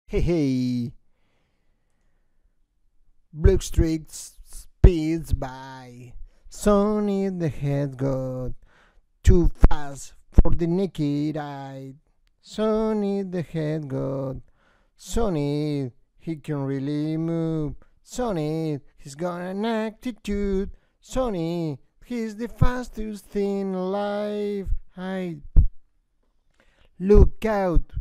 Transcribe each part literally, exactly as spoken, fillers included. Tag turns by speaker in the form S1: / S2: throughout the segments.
S1: Hey, hey. Bloodstreak speeds by. Sonic the Hedgehog, too fast for the naked eye. Sonic the Hedgehog, Sonic, he can really move. Sonic, he's got an attitude. Sonic, he's the fastest thing alive. I look out,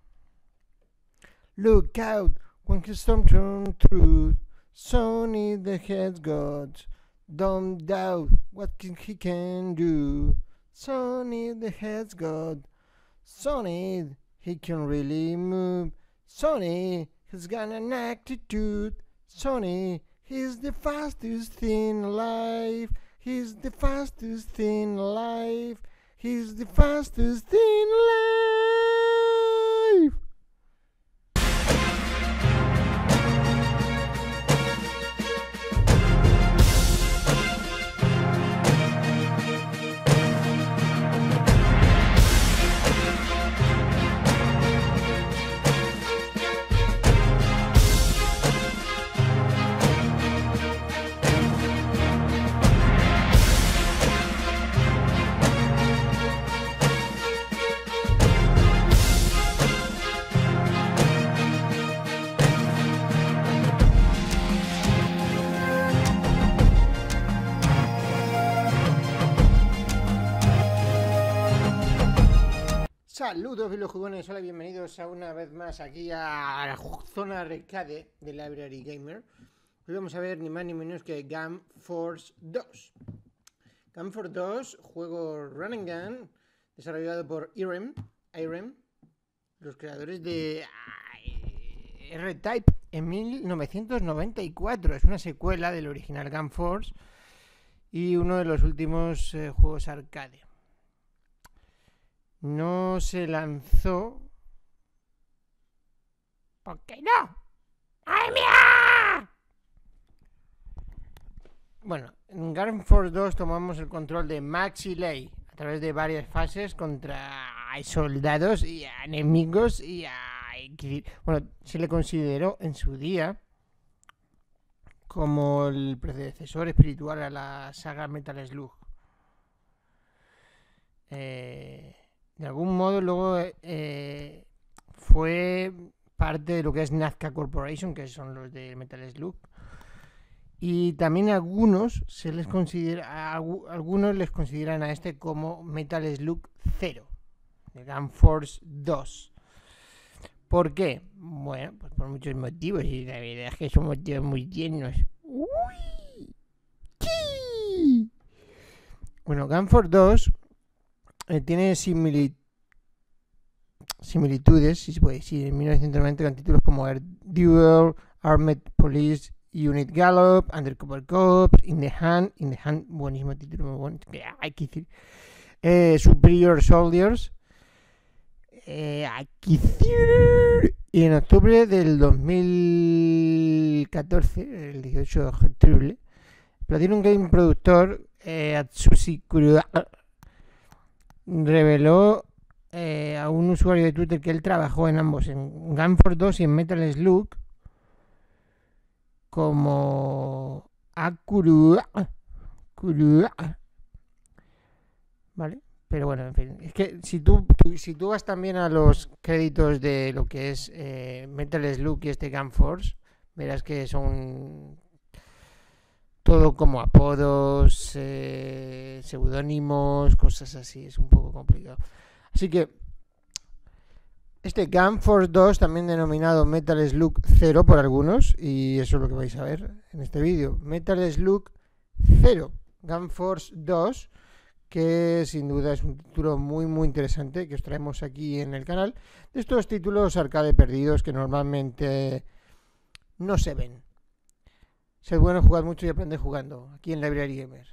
S1: look out when his storm turns through. Sonic the Hedgehog, don't doubt what can he can do. Sonic the Hedgehog, Sonic, he can really move. Sonic, he's got an attitude. Sonic, he's the fastest thing alive. He's the fastest thing alive. He's the fastest thing alive. Saludos videojugones, hola, bienvenidos a una vez más aquí a la zona arcade de Library Gamer. Hoy vamos a ver ni más ni menos que Gun Force dos. Gun Force dos, juego Run and Gun, desarrollado por Irem, Irem, los creadores de R-Type en mil novecientos noventa y cuatro. Es una secuela del original Gun Force y uno de los últimos eh, juegos arcade. No se lanzó. ¿Por qué no? ¡Ay, mía! Bueno, en Gun Force dos tomamos el control de Max y Lei a través de varias fases contra soldados y a enemigos y a... Bueno, se le consideró en su día como el predecesor espiritual a la saga Metal Slug. Eh... De algún modo luego eh, fue parte de lo que es Nazca Corporation, que son los de Metal Slug. Y también algunos se les considera, algunos les consideran a este como Metal Slug cero, de Gun Force dos. ¿Por qué? Bueno, pues por muchos motivos, y la verdad es que son motivos muy tiernos. ¡Uy! ¡Sí! Bueno, Gun Force dos Eh, tiene simili similitudes, si se puede decir, en mil novecientos noventa con títulos como Air Duel, Armed Police Unit Gallop, Undercover Cops, In the Hand, In the Hand, buenísimo título, muy bueno, hay que decir, eh, Superior Soldiers, eh, hay que decir, y en octubre del dos mil catorce, el dieciocho de octubre, Platinum Game productor eh, Atsushi Kuroda reveló eh, a un usuario de Twitter que él trabajó en ambos, en Gun Force dos y en Metal Slug, como Akuru, ¿vale? Pero bueno, en fin, es que si tú, tú, si tú vas también a los créditos de lo que es eh, Metal Slug y este Gun Force, verás que son todo como apodos, eh, seudónimos, cosas así, es un poco complicado. Así que este Gun Force dos, también denominado Metal Slug cero por algunos, y eso es lo que vais a ver en este vídeo, Metal Slug cero, Gun Force dos, que sin duda es un título muy muy interesante que os traemos aquí en el canal, de estos títulos arcade perdidos que normalmente no se ven. Sed bueno, jugad mucho y aprended jugando, aquí en Library Gamer.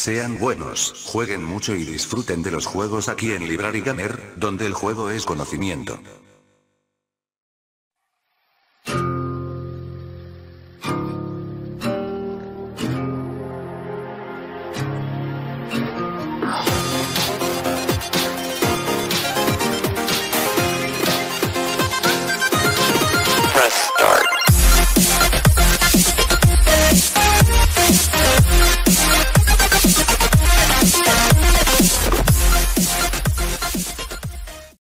S2: Sean buenos, jueguen mucho y disfruten de los juegos aquí en Library Gamer, donde el juego es conocimiento.